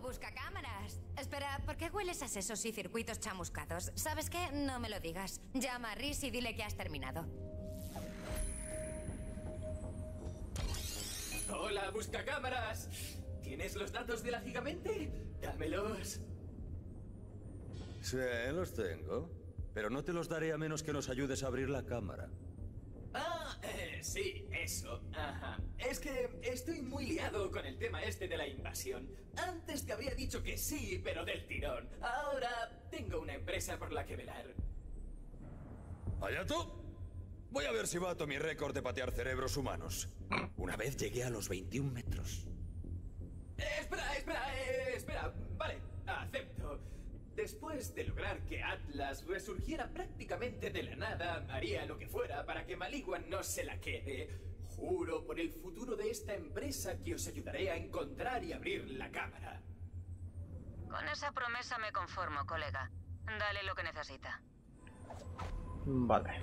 buscacámaras. Espera, ¿por qué hueles a sesos y circuitos chamuscados? ¿Sabes qué? No me lo digas. Llama a Rhys y dile que has terminado. Hola, buscacámaras. ¿Tienes los datos de la gigamente? Dámelos. Sí, los tengo. Pero no te los daré a menos que nos ayudes a abrir la cámara. Sí, eso. Ajá. Es que estoy muy liado con el tema este de la invasión. Antes te habría dicho que sí, pero del tirón. Ahora tengo una empresa por la que velar. ¿Hayato? Voy a ver si bato mi récord de patear cerebros humanos. Una vez llegué a los 21 metros. Espera. Vale, acepto. Después de lograr que Atlas resurgiera prácticamente de la nada, haría lo que fuera para que Maliwan no se la quede. Juro por el futuro de esta empresa que os ayudaré a encontrar y abrir la cámara. Con esa promesa me conformo, colega. Dale lo que necesita. Vale.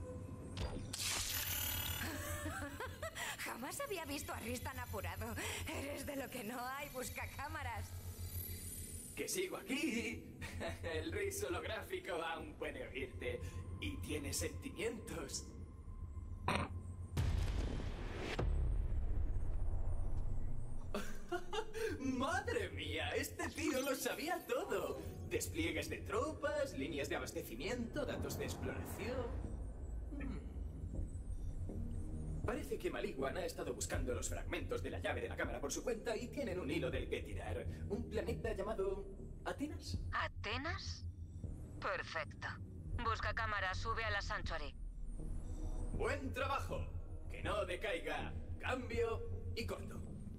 Jamás había visto a Rhys tan apurado. Eres de lo que no hay, buscacámaras. ¡Que sigo aquí! El Rhys holográfico aún puede oírte. Y tiene sentimientos. ¡Madre mía! Este tío lo sabía todo. Despliegues de tropas, líneas de abastecimiento, datos de exploración. Parece que Maliwan ha estado buscando los fragmentos de la llave de la cámara por su cuenta y tienen un hilo del que tirar. ¿Un planeta llamado Atenas? ¿Atenas? Perfecto. Busca cámara, sube a la Sanctuary. ¡Buen trabajo! Que no decaiga. Cambio y corto.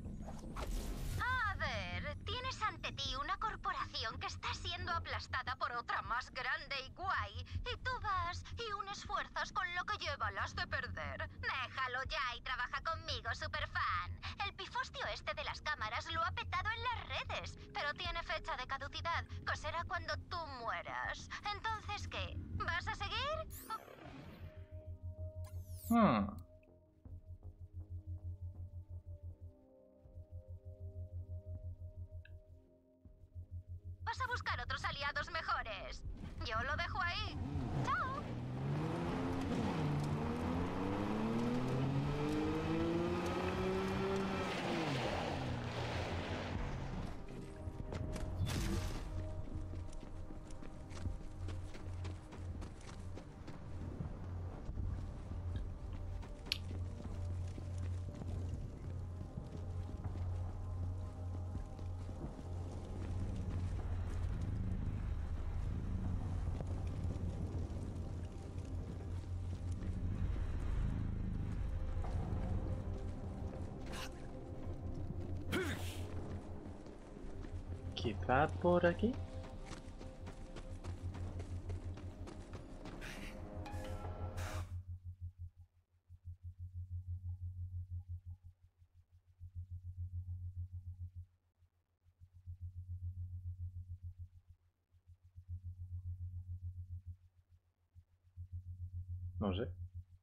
A ver, tienes ante ti una corporación que está siendo aplastada por otra más grande y guay. Y tú vas y unes fuerzas con lo que lleva las de perder. Déjalo ya y trabaja conmigo, superfan. El pifostio este de las cámaras lo ha petado en las redes, pero tiene fecha de caducidad, que será cuando tú mueras. Entonces, ¿qué? ¿Vas a seguir? Vas a buscar otros aliados mejores. Yo lo dejo ahí. ¡Chao! Quizá por aquí. No sé.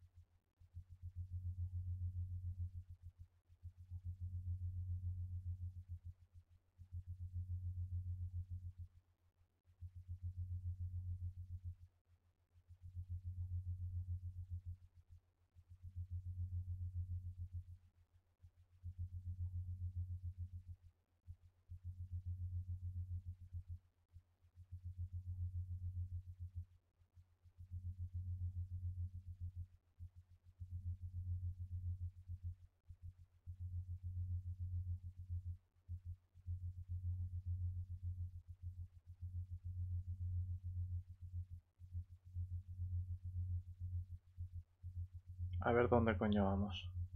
A ver dónde coño vamos.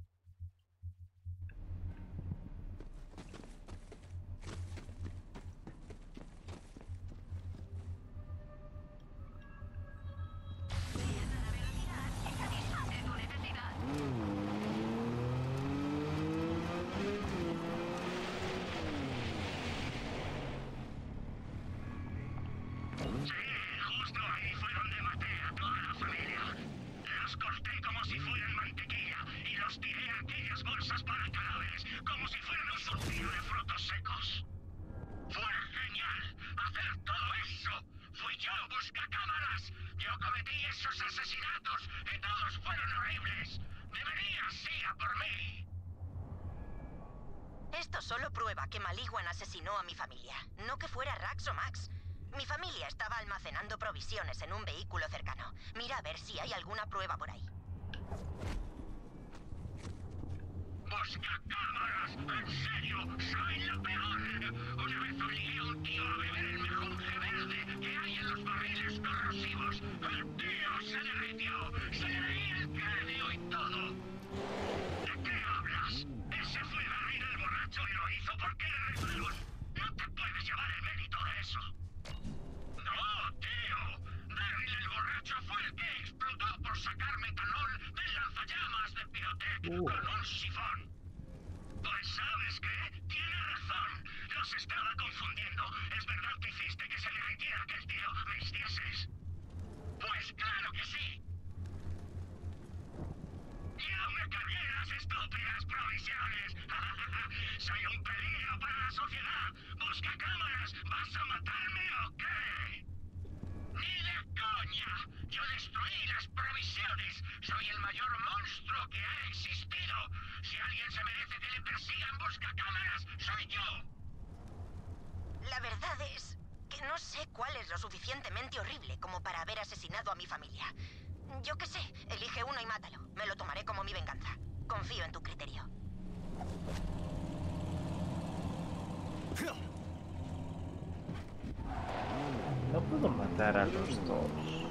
Justo ahí fue donde maté a toda la familia. Los corté como si fueran mantequilla y los tiré a aquellas bolsas para cadáveres como si fueran un surtido de frutos secos. Fue genial hacer todo eso. Fui yo, buscacámaras. Yo cometí esos asesinatos y todos fueron horribles. Deberías ir a por mí. Esto solo prueba que Maliwan asesinó a mi familia, no que fuera Rax o Max. Mi familia estaba almacenando provisiones en un vehículo cercano. Mira a ver si hay alguna prueba por ahí. ¡Buscacámaras! ¡En serio! ¡Soy lo peor! Una vez obligué a un tío a beber el mejunje verde que hay en los barriles corrosivos. ¡El tío se derritió! ¡Se le veía el cráneo y todo! ¿De qué hablas? Ese fue Barry el borracho y lo hizo porque le retaron. No te puedes llevar el mérito de eso. ¡No, tío! Daryl el borracho fue el que explotó por sacar metanol del lanzallamas de Pirotec con un sifón. Pues ¿sabes qué? Tiene razón. Los estaba confundiendo. Es verdad que hiciste que se le derritiera aquel tío. ¿Me hicieses? Pues claro que sí. Y aún me cargué las estúpidas provisiones. Soy un peligro para la sociedad. Busca cámaras. ¿Vas a matarme o qué? ¡Ni de coña! Yo destruí las provisiones. Soy el mayor monstruo que ha existido. Si alguien se merece que le persigan buscacámaras, soy yo. La verdad es que no sé cuál es lo suficientemente horrible como para haber asesinado a mi familia. Yo qué sé, elige uno y mátalo. Me lo tomaré como mi venganza. Confío en tu criterio. No puedo matar a los dos.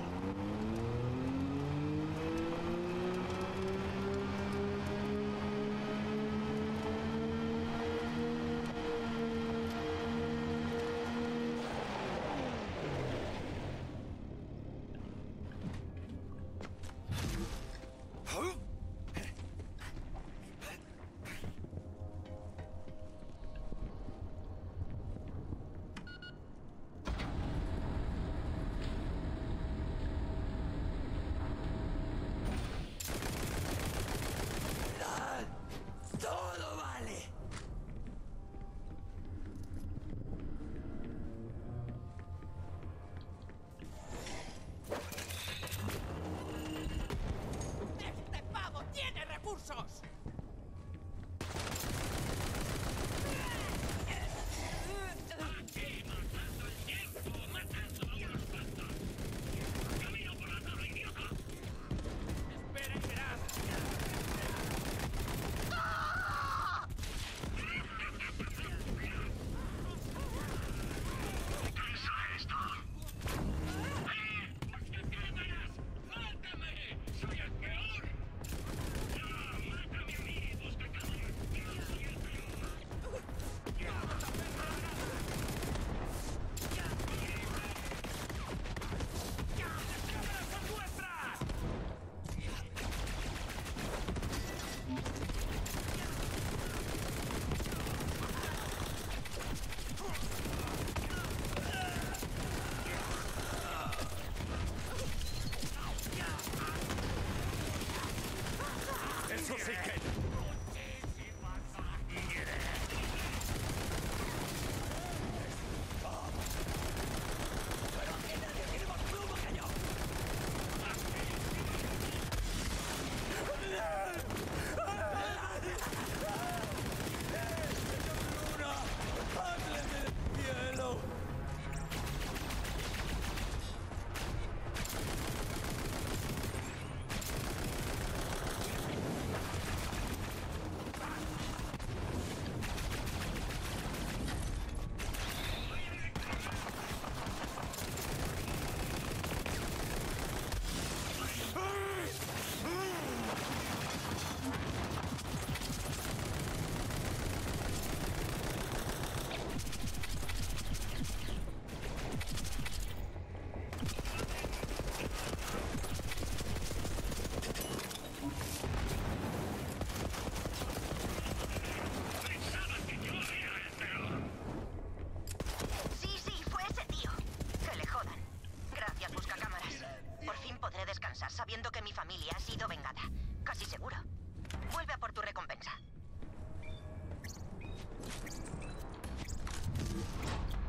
sabiendo que mi familia ha sido vengada. Casi seguro. Vuelve a por tu recompensa.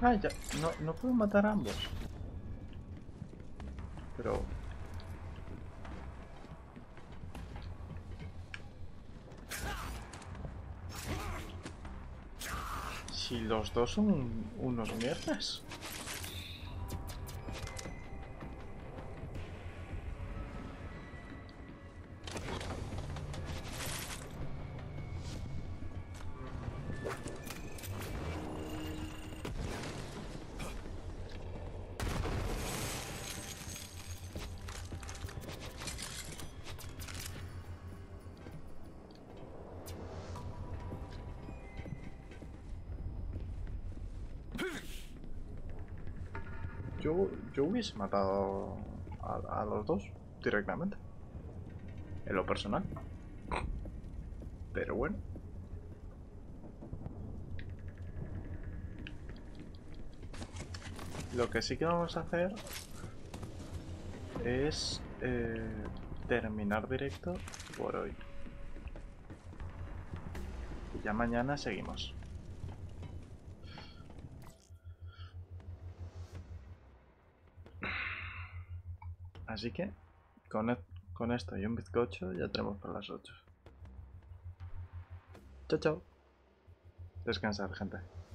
Ah, ya. No puedo matar a ambos. Pero... si los dos son unos mierdas. Yo hubiese matado a los dos directamente. En lo personal. Pero bueno. Lo que sí que vamos a hacer es terminar directo por hoy. Y ya mañana seguimos. Así que con esto y un bizcocho ya tenemos para las 8. Chao, chao. Descansad, gente.